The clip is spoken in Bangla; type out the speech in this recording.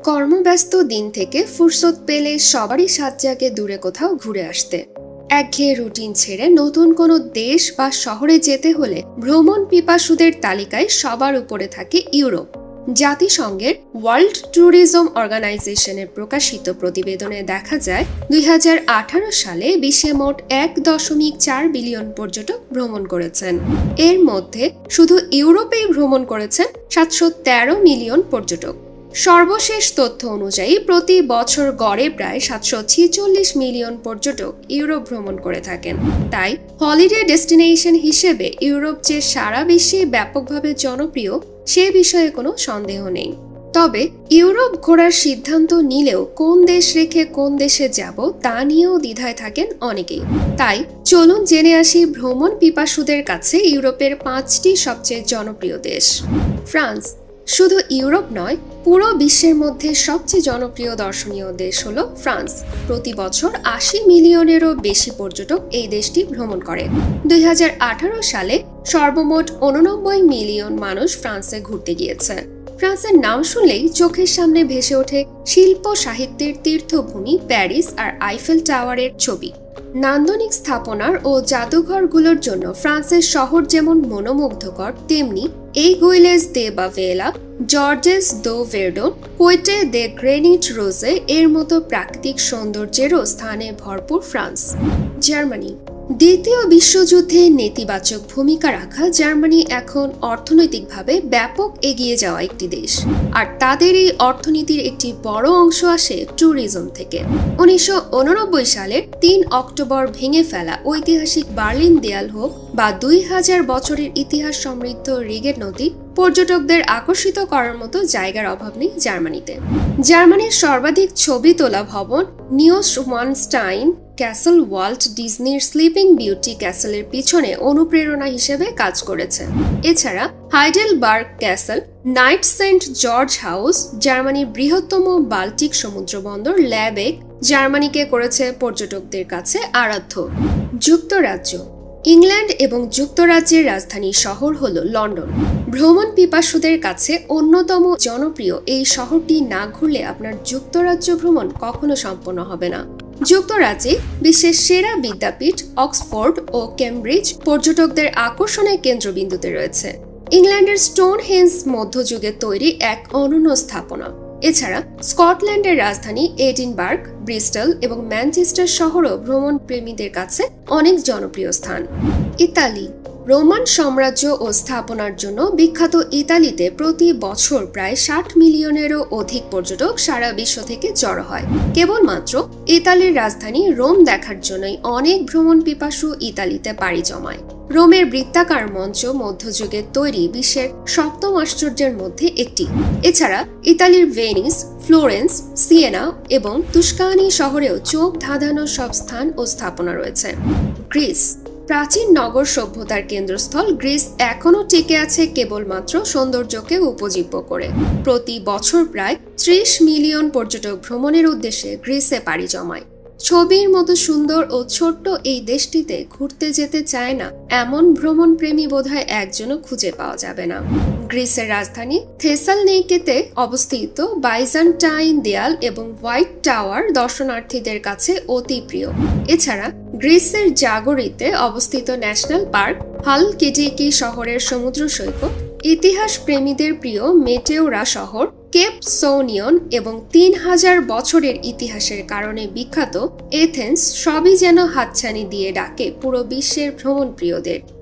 কর্মব্যস্ত দিন থেকে ফুরসত পেলে সবারই সাত জাগে দূরে কোথাও ঘুরে আসতে। একঘেয়ে রুটিন ছেড়ে নতুন কোনো দেশ বা শহরে যেতে হলে ভ্রমণ পিপাসুদের তালিকায় সবার উপরে থাকে ইউরোপ। জাতিসংঘের ওয়ার্ল্ড ট্যুরিজম অর্গানাইজেশনের প্রকাশিত প্রতিবেদনে দেখা যায় 2018 সালে বিশ্বে মোট 1.4 বিলিয়ন পর্যটক ভ্রমণ করেছেন। এর মধ্যে শুধু ইউরোপেই ভ্রমণ করেছেন 713 মিলিয়ন পর্যটক। সর্বশেষ তথ্য অনুযায়ী প্রতি বছর গড়ে প্রায় 746 মিলিয়ন পর্যটক ইউরোপ ভ্রমণ করে থাকেন। তাই হলিডে ডেস্টিনেশন হিসেবে ইউরোপ যে সারা বিশ্বে ব্যাপকভাবে জনপ্রিয় সে বিষয়ে কোনো সন্দেহ নেই। তবে ইউরোপ ঘোরার সিদ্ধান্ত নিলেও কোন দেশ রেখে কোন দেশে যাব তা নিয়েও দ্বিধায় থাকেন অনেকেই। তাই চলুন জেনে আসি ভ্রমণ পিপাসুদের কাছে ইউরোপের 5টি সবচেয়ে জনপ্রিয় দেশ। ফ্রান্স শুধু ইউরোপ নয়, পুরো বিশ্বের মধ্যে সবচেয়ে জনপ্রিয় দর্শনীয় দেশ হলো ফ্রান্স। প্রতি বছর 80 মিলিয়নেরও বেশি পর্যটক এই দেশটি ভ্রমণ করে। 2018 সালে সর্বমোট 89 মিলিয়ন মানুষ ফ্রান্সে ঘুরতে গিয়েছে। ফ্রান্সের নাম শুনলেই চোখের সামনে ভেসে ওঠে শিল্প সাহিত্যের তীর্থভূমি প্যারিস আর আইফেল টাওয়ারের ছবি। নান্দনিক স্থাপনার ও জাদুঘরগুলোর জন্য ফ্রান্সের শহর যেমন মনোমুগ্ধকর, তেমনি এই গুইলেজ দে বাভেলা, জর্জেস দো ভেরডন, কোয়েটে দে গ্রেনিট রোজে এর মতো প্রাকৃতিক সৌন্দর্যেরও স্থানে ভরপুর ফ্রান্স। জার্মানি দ্বিতীয় বিশ্বযুদ্ধে নেতিবাচক ভূমিকা রাখা জার্মানি এখন অর্থনৈতিকভাবে ব্যাপক এগিয়ে যাওয়া একটি দেশ, আর তাদের এই অর্থনীতির একটি বড় অংশ আসে ট্যুরিজম থেকে। 1989 সালের 3 অক্টোবর ভেঙে ফেলা ঐতিহাসিক বার্লিন দেয়াল হোক বা 2000 বছরের ইতিহাস সমৃদ্ধ রিগের নদী, পর্যটকদের আকর্ষিত করার মতো জায়গার অভাব নেই জার্মানিতে। জার্মানির সর্বাধিক ছবি তোলা ভবন নিউসওয়ানস্টাইন ক্যাসল ওয়াল্ট ডিজনির স্লিপিং বিউটি ক্যাসেলের পিছনে অনুপ্রেরণা হিসেবে কাজ করেছে। এছাড়া Heidelberg castle, Knight Saint George House, জার্মানির বৃহত্তম বাল্টিক সমুদ্র বন্দর ল্যাবেক জার্মানিকে করেছে পর্যটকদের কাছে আরাধ্য। যুক্তরাজ্য ইংল্যান্ড এবং যুক্তরাজ্যের রাজধানী শহর হল লন্ডন। ভ্রমণ পিপাসুদের কাছে অন্যতম জনপ্রিয় এই শহরটি না ঘুরলে আপনার যুক্তরাজ্য ভ্রমণ কখনো সম্পন্ন হবে না। যুক্তরাজ্যে বিশ্বের সেরা বিদ্যাপীঠ অক্সফোর্ড ও কেমব্রিজ পর্যটকদের আকর্ষণের কেন্দ্রবিন্দুতে রয়েছে। ইংল্যান্ডের স্টোনহেঞ্জ মধ্যযুগে তৈরি এক অনন্য স্থাপনা। এছাড়া স্কটল্যান্ডের রাজধানী এডিনবার্গ, ব্রিস্টল এবং ম্যানচেস্টার শহরও ভ্রমণ প্রেমীদের কাছে অনেক জনপ্রিয় স্থান। ইতালি রোমান সাম্রাজ্য ও স্থাপনার জন্য বিখ্যাত ইতালিতে প্রতি বছর প্রায় 60 মিলিয়নেরও অধিক পর্যটক সারা বিশ্ব থেকে জড়ো হয়। কেবলমাত্র ইতালির রাজধানী রোম দেখার জন্যই অনেক ভ্রমণ পিপাসু ইতালিতে পাড়ি জমায়। রোমের বৃত্তাকার মঞ্চ মধ্যযুগের তৈরি বিশ্বের 7ম আশ্চর্যের মধ্যে একটি। এছাড়া ইতালির ভেনিস, ফ্লোরেন্স, সিয়েনা এবং তুস্কানি শহরেও চোখ ধাঁধানো সব স্থান ও স্থাপনা রয়েছে। গ্রিস প্রাচীন নগর সভ্যতার কেন্দ্রস্থল গ্রিস এখনও টিকে আছে কেবলমাত্র সৌন্দর্যকে উপজীব্য করে। প্রতি বছর প্রায় 30 মিলিয়ন পর্যটক ভ্রমণের উদ্দেশ্যে গ্রিসে পাড়ি জমায়। ছবির মতো সুন্দর ও ছোট্ট এই দেশটিতে ঘুরতে যেতে চায় না এমন ভ্রমণ প্রেমী বোধহয় একজনও খুঁজে পাওয়া যাবে না। গ্রিসের রাজধানী থেসালনিকেতে অবস্থিত বাইজান্টাইন দেয়াল এবং হোয়াইট টাওয়ার দর্শনার্থীদের কাছে অতি প্রিয়। এছাড়া গ্রিসের জাগরিতে অবস্থিত ন্যাশনাল পার্ক হালকিডিকি শহরের সমুদ্র সৈকত, ইতিহাস প্রেমীদের প্রিয় মেটেওরা শহর কেপ সোনিয়ন এবং 3000 বছরের ইতিহাসের কারণে বিখ্যাত এথেন্স সবই যেন হাতছানি দিয়ে ডাকে পুরো বিশ্বের ভ্রমণ প্রিয়দের।